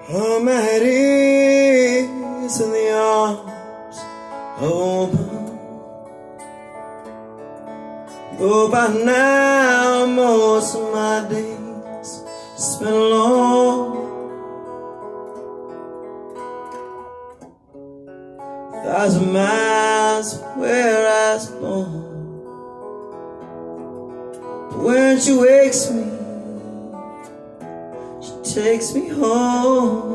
I'm at ease in the arms of a woman. Though by now most of my days spent alone. 1,000 miles where I was born. But when she wakes me, she takes me home.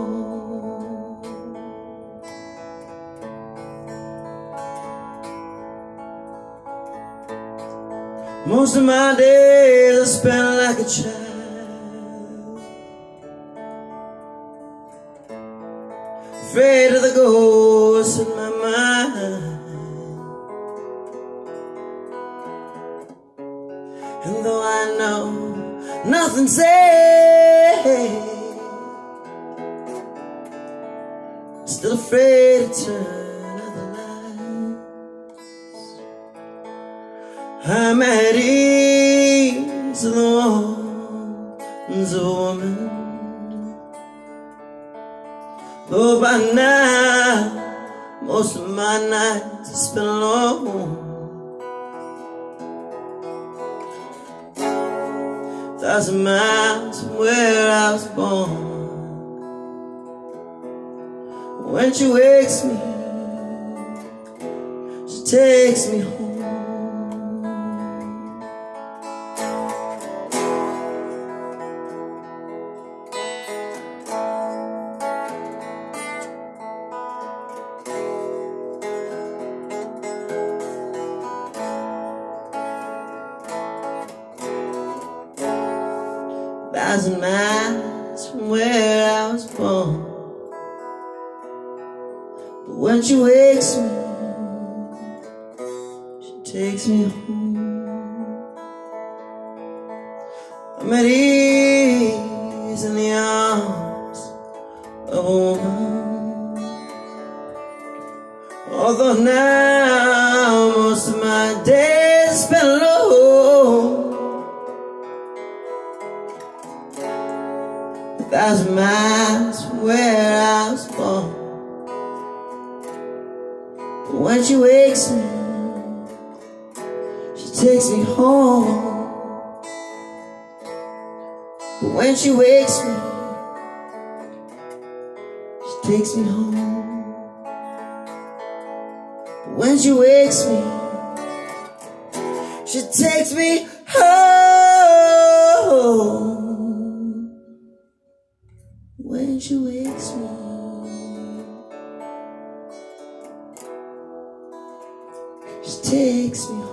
Most of my days I spent like a child, afraid of the ghosts in my mind. And though I know nothing safe, still afraid to turn out the lights. I'm at ease in the arms of a woman. Though by now most of my nights I spent alone. 1,000 miles from where I was born. When she wakes me, she takes me home. 1,000 miles from where I was born. But when she wakes me, she takes me home. I'm at ease in the arms of a woman. Although now most of my days spent alone. 1,000 miles from where I was born. But when she wakes me, she takes me home. But when she wakes me, she takes me home. But when she wakes me, she takes me home. When she wakes me, she takes me home.